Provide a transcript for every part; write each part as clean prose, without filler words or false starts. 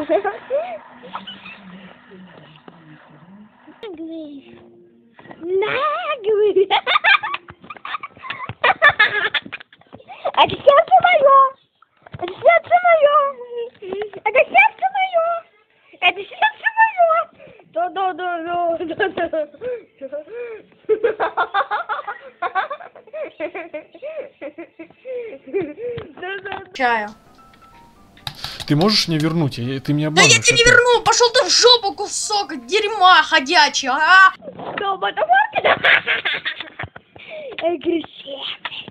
Наглый. Это сердце мое. Это сердце мое. Это сердце мое. Это сердце мое. Да-да-да-да. Чаю. Ты можешь мне вернуть? Ты меня Да обманываешь. я тебе не верну! Пошел ты в жопу, кусок дерьма ходячий, а! Что, потому что... Агрессивный.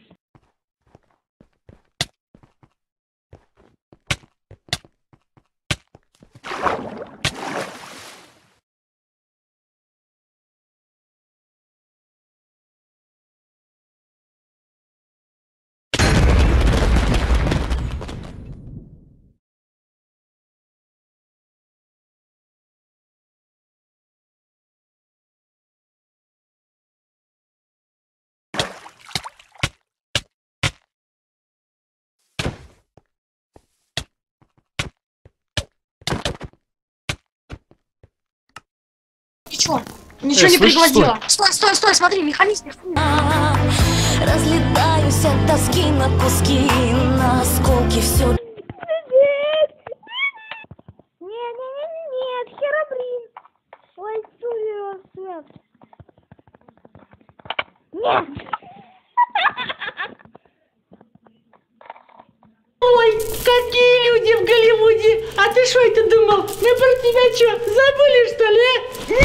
Ты чё? Ничего не слышь, пригвоздила. Стой, смотри, механизм. Разлетаюсь от тоски на куски, на осколки все. Нет, Херобрин. Ой, свет. Нет. Ой, какие люди в Голливуде! А ты что это думал? Мы про тебя что, забыли что ли?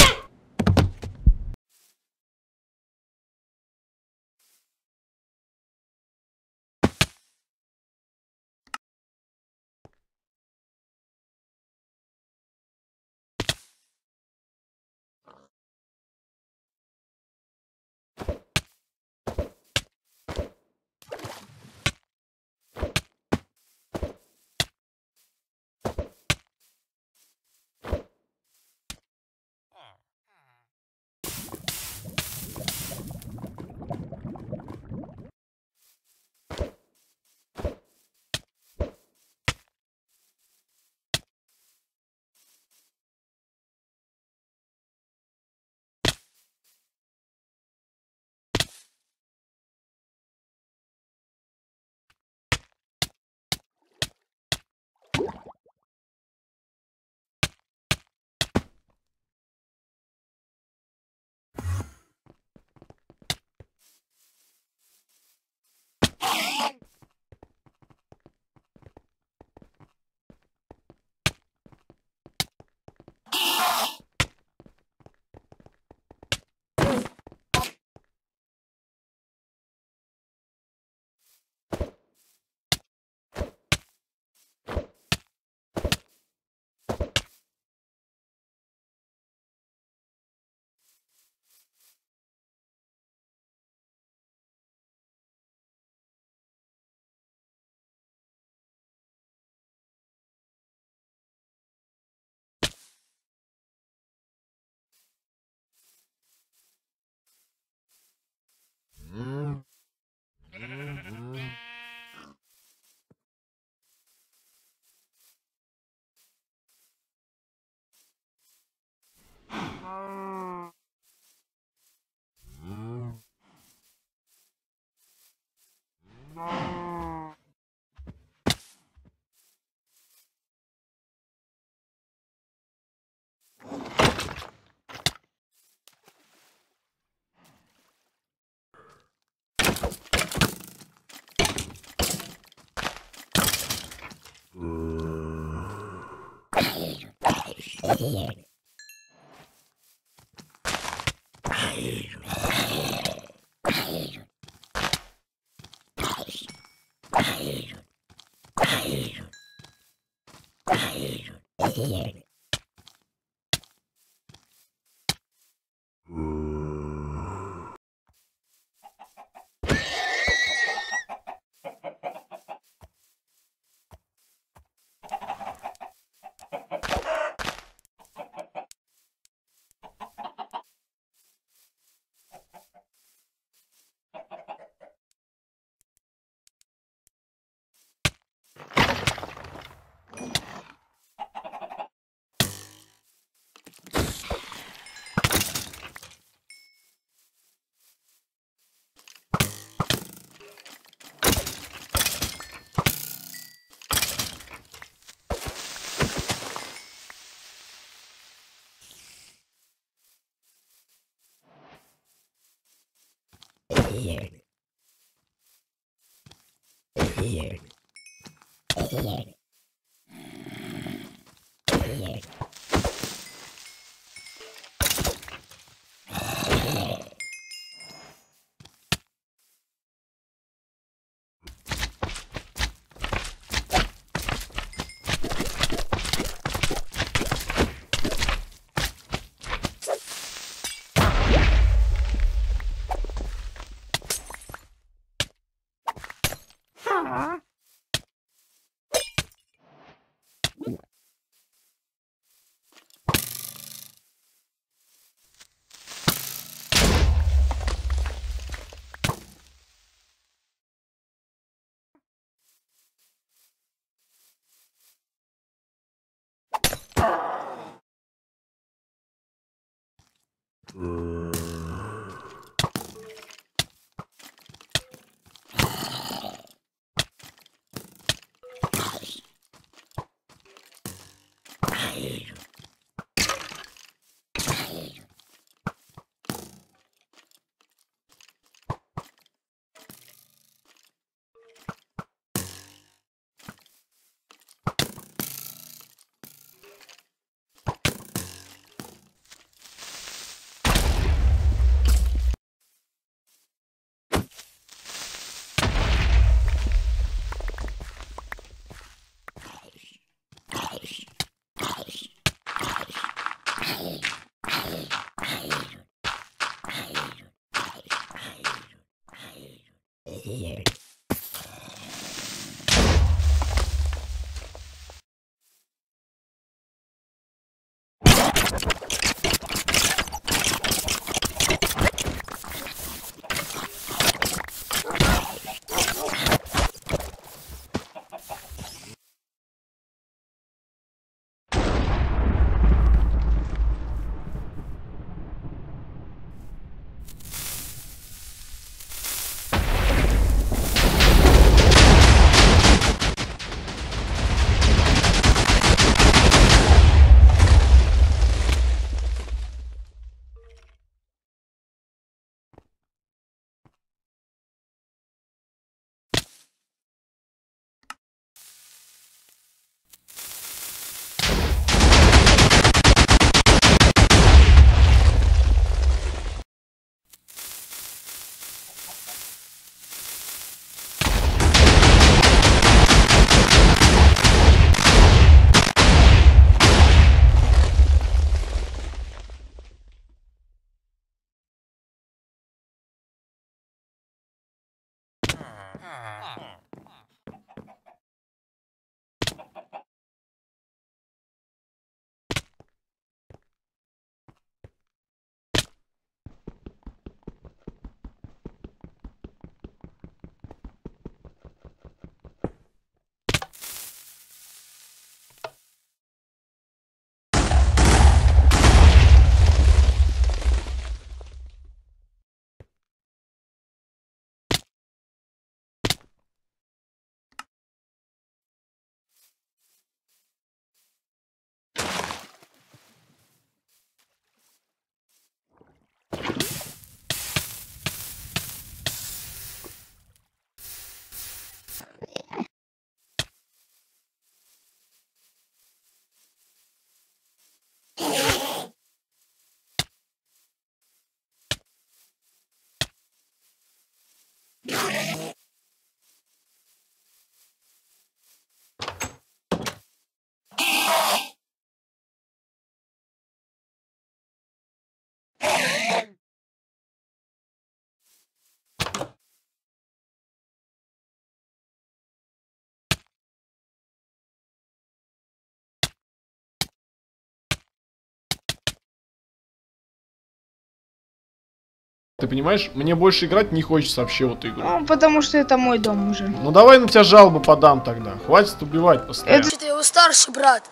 Ты понимаешь, мне больше играть не хочется вообще в эту игру. Ну, потому что это мой дом уже. Ну давай на тебя жалобу подам тогда. Хватит убивать постоянно. Это его старший брат.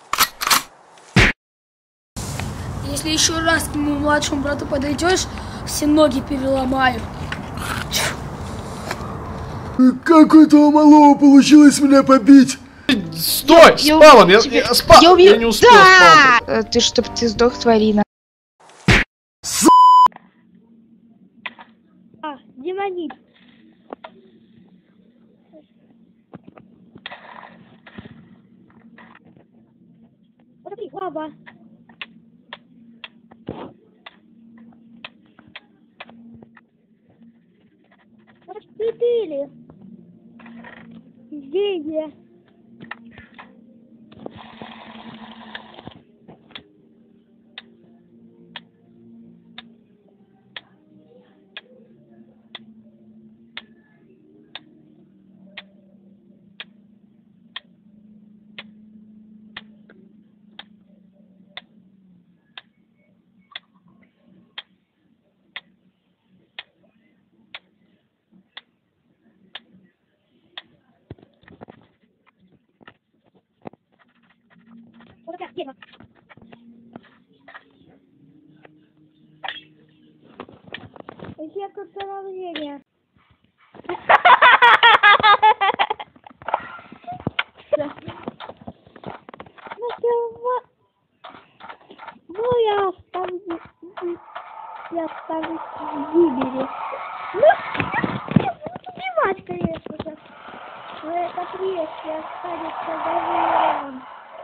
Если еще раз к моему младшему брату подойдешь, все ноги переломаю. Как у этого малого получилось меня побить? Стой! Спавн! Я спал! Я не успел спавнить. Ты чтоб ты сдох, тварина. А, динамит. Смотри, лава. Четыре. Деньги. Вот такая тема. Я тут управление. Ну, я оставлю выбери. Ну, убивать, конечно же. Но это прежде останется доверием.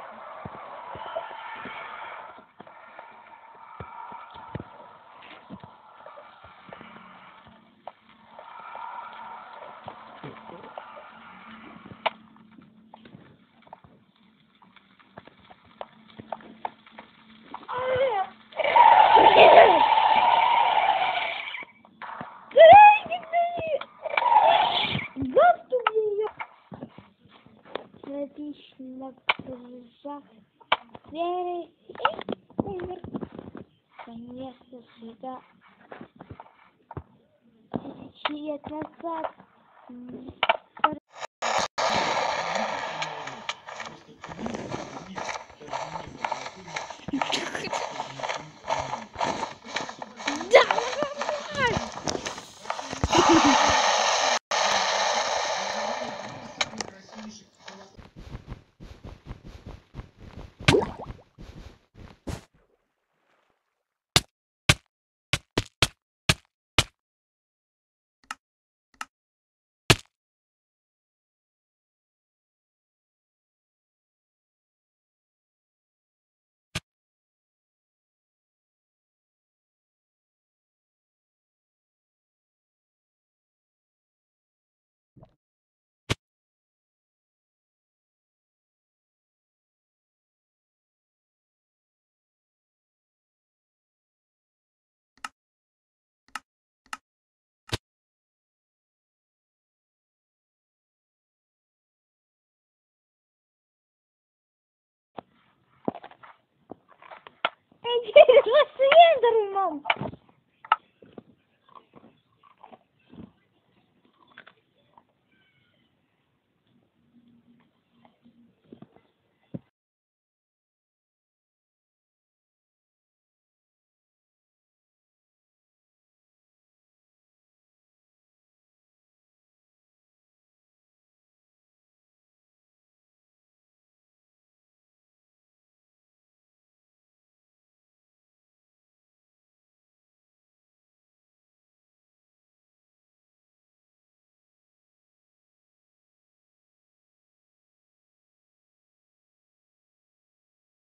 Отлично, кружах, серый, конечно же, да, 1000 лет назад. Интересно, с Эндером.